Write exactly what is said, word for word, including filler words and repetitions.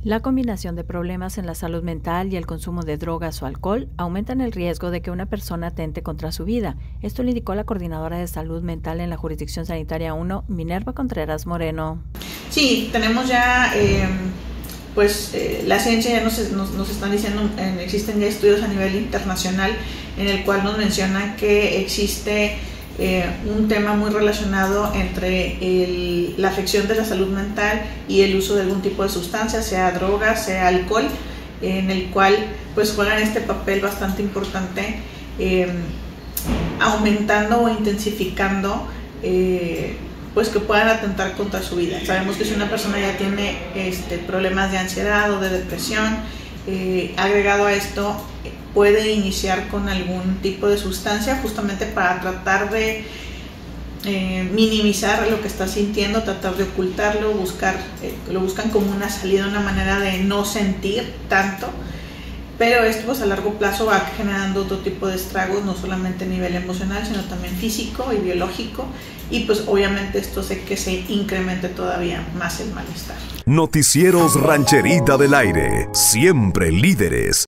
La combinación de problemas en la salud mental y el consumo de drogas o alcohol aumentan el riesgo de que una persona atente contra su vida. Esto lo indicó la coordinadora de salud mental en la Jurisdicción Sanitaria uno, Minerva Contreras Moreno. Sí, tenemos ya, eh, pues eh, la ciencia ya nos, nos, nos están diciendo, eh, existen ya estudios a nivel internacional en el cual nos mencionan que existe Eh, un tema muy relacionado entre el, la afección de la salud mental y el uso de algún tipo de sustancia, sea droga, sea alcohol, en el cual pues juegan este papel bastante importante, eh, aumentando o intensificando eh, pues que puedan atentar contra su vida. Sabemos que si una persona ya tiene este, problemas de ansiedad o de depresión, eh, agregado a esto puede iniciar con algún tipo de sustancia justamente para tratar de eh, minimizar lo que está sintiendo, tratar de ocultarlo, buscar, eh, lo buscan como una salida, una manera de no sentir tanto, pero esto pues a largo plazo va generando otro tipo de estragos, no solamente a nivel emocional, sino también físico y biológico, y pues obviamente esto hace que se incremente todavía más el malestar. Noticieros Rancherita del Aire, siempre líderes.